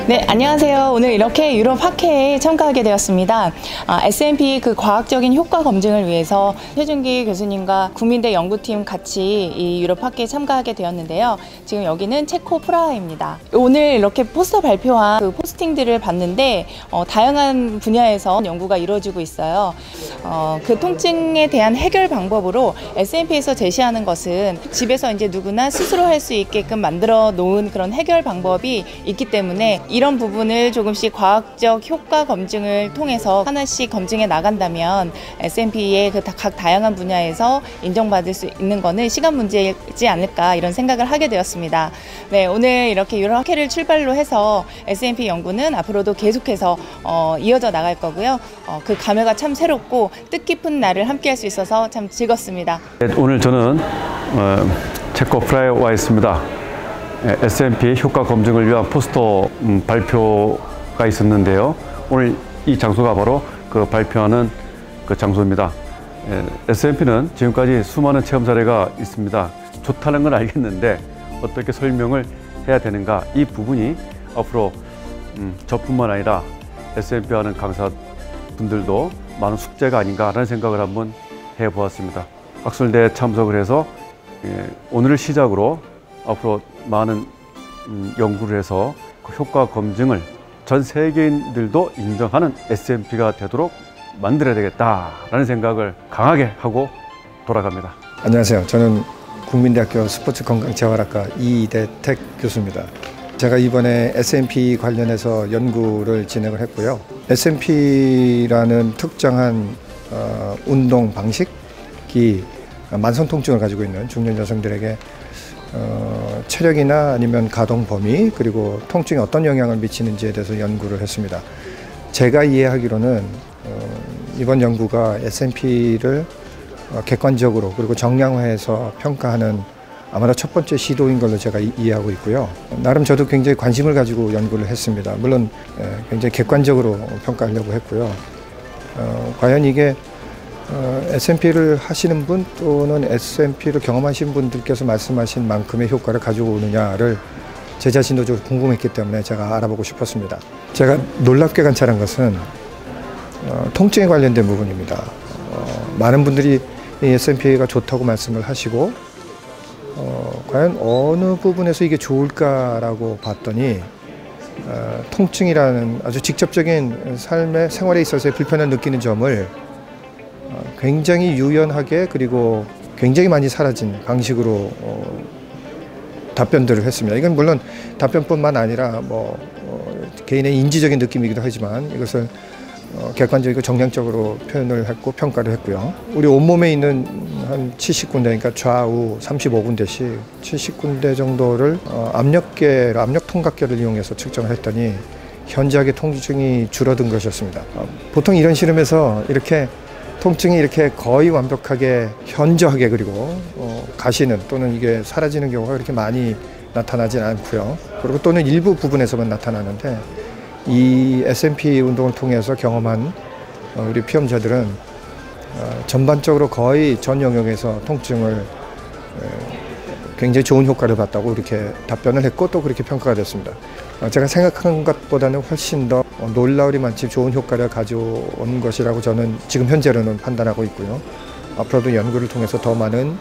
네, 안녕하세요. 오늘 이렇게 유럽 학회에 참가하게 되었습니다. S&P 그 과학적인 효과 검증을 위해서 최준기 교수님과 국민대 연구팀 같이 이 유럽 학회에 참가하게 되었는데요. 지금 여기는 체코 프라하입니다. 오늘 이렇게 포스터 발표한 그 포스팅들을 봤는데 다양한 분야에서 연구가 이루어지고 있어요. 그 통증에 대한 해결 방법으로 S&P에서 제시하는 것은 집에서 이제 누구나 스스로 할 수 있게끔 만들어 놓은 그런 해결 방법이 있기 때문에 이런 부분을 조금씩 과학적 효과 검증을 통해서 하나씩 검증해 나간다면 S&P의 그 각 다양한 분야에서 인정받을 수 있는 거는 시간 문제이지 않을까 이런 생각을 하게 되었습니다. 네, 오늘 이렇게 유럽 학회를 출발로 해서 S&P 연구는 앞으로도 계속해서 이어져 나갈 거고요. 그 감회가 참 새롭고 뜻깊은 날을 함께 할 수 있어서 참 즐겁습니다. 오늘 저는 체코 프라하에 와 있습니다. S&P 효과 검증을 위한 포스터 발표가 있었는데요. 오늘 이 장소가 바로 그 발표하는 그 장소입니다. S&P는 지금까지 수많은 체험 사례가 있습니다. 좋다는 건 알겠는데 어떻게 설명을 해야 되는가, 이 부분이 앞으로 저뿐만 아니라 S&P 하는 강사분들도 많은 숙제가 아닌가라는 생각을 한번 해보았습니다. 학술대에 참석을 해서 오늘을 시작으로 앞으로 많은 연구를 해서 그 효과 검증을 전 세계인들도 인정하는 S&P가 되도록 만들어야 되겠다라는 생각을 강하게 하고 돌아갑니다. 안녕하세요. 저는 국민대학교 스포츠건강재활학과 이대택 교수입니다. 제가 이번에 S&P 관련해서 연구를 진행을 했고요. S&P라는 특정한 운동 방식이 만성 통증을 가지고 있는 중년 여성들에게 체력이나 아니면 가동 범위, 그리고 통증에 어떤 영향을 미치는지에 대해서 연구를 했습니다. 제가 이해하기로는 이번 연구가 S&P를 객관적으로 그리고 정량화해서 평가하는 아마도 첫 번째 시도인 걸로 제가 이해하고 있고요. 나름 저도 굉장히 관심을 가지고 연구를 했습니다. 물론 굉장히 객관적으로 평가하려고 했고요. 과연 이게 S&P를 하시는 분 또는 S&P를 경험하신 분들께서 말씀하신 만큼의 효과를 가지고 오느냐를 제 자신도 좀 궁금했기 때문에 제가 알아보고 싶었습니다. 제가 놀랍게 관찰한 것은 통증에 관련된 부분입니다. 많은 분들이 이 S&P가 좋다고 말씀을 하시고 과연 어느 부분에서 이게 좋을까라고 봤더니 통증이라는 아주 직접적인 삶의 생활에 있어서의 불편을 느끼는 점을 굉장히 유연하게 그리고 굉장히 많이 사라진 방식으로 답변들을 했습니다. 이건 물론 답변뿐만 아니라 개인의 인지적인 느낌이기도 하지만 이것을 객관적이고 정량적으로 표현을 했고 평가를 했고요. 우리 온몸에 있는 한 70군데, 그러니까 좌우 35군데씩 70군데 정도를 압력 통각계를 이용해서 측정을 했더니 현저하게 통증이 줄어든 것이었습니다. 보통 이런 실험에서 이렇게 통증이 이렇게 거의 완벽하게 현저하게 그리고 가시는 또는 이게 사라지는 경우가 그렇게 많이 나타나진 않고요. 그리고 또는 일부 부분에서만 나타나는데 이 S&P 운동을 통해서 경험한 우리 피험자들은 전반적으로 거의 전 영역에서 통증을 굉장히 좋은 효과를 봤다고 이렇게 답변을 했고 또 그렇게 평가가 됐습니다. 제가 생각한 것보다는 훨씬 더 놀라울이 많지 좋은 효과를 가져온 것이라고 저는 지금 현재로는 판단하고 있고요. 앞으로도 연구를 통해서 더 많은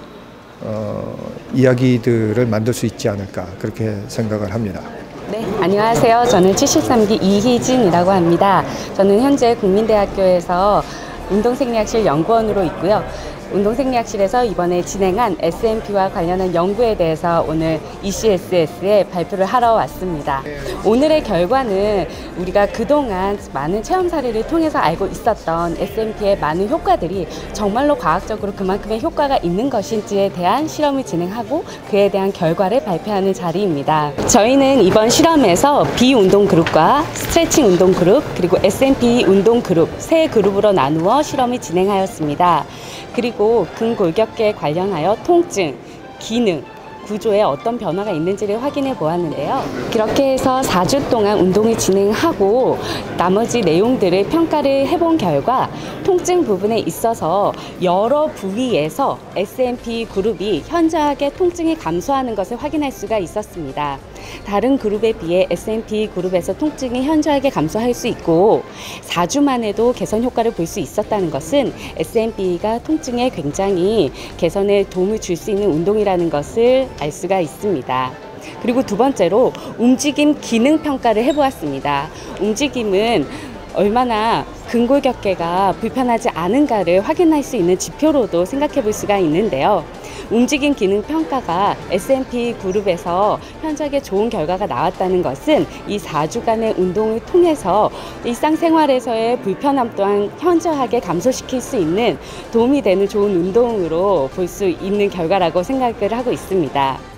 이야기들을 만들 수 있지 않을까 그렇게 생각을 합니다. 네, 안녕하세요. 저는 73기 이희진이라고 합니다. 저는 현재 국민대학교에서 운동생리학실 연구원으로 있고요. 운동생리학실에서 이번에 진행한 S&P와 관련한 연구에 대해서 오늘 ECSS에 발표를 하러 왔습니다. 오늘의 결과는 우리가 그동안 많은 체험 사례를 통해서 알고 있었던 S&P의 많은 효과들이 정말로 과학적으로 그만큼의 효과가 있는 것인지에 대한 실험을 진행하고 그에 대한 결과를 발표하는 자리입니다. 저희는 이번 실험에서 비운동 그룹과 스트레칭 운동 그룹 그리고 S&P 운동 그룹 세 그룹으로 나누어 실험을 진행하였습니다. 그리고 근골격계에 관련하여 통증, 기능, 구조에 어떤 변화가 있는지를 확인해 보았는데요. 그렇게 해서 4주 동안 운동을 진행하고 나머지 내용들을 평가를 해본 결과 통증 부분에 있어서 여러 부위에서 S&P 그룹이 현저하게 통증이 감소하는 것을 확인할 수가 있었습니다. 다른 그룹에 비해 S&P 그룹에서 통증이 현저하게 감소할 수 있고 4주 만에도 개선 효과를 볼 수 있었다는 것은 S&P가 통증에 굉장히 개선에 도움을 줄 수 있는 운동이라는 것을 알 수가 있습니다. 그리고 두 번째로 움직임 기능 평가를 해보았습니다. 움직임은 얼마나 근골격계가 불편하지 않은가를 확인할 수 있는 지표로도 생각해 볼 수가 있는데요. 움직임 기능 평가가 S&P 그룹에서 현저하게 좋은 결과가 나왔다는 것은 이 4주간의 운동을 통해서 일상생활에서의 불편함 또한 현저하게 감소시킬 수 있는 도움이 되는 좋은 운동으로 볼 수 있는 결과라고 생각을 하고 있습니다.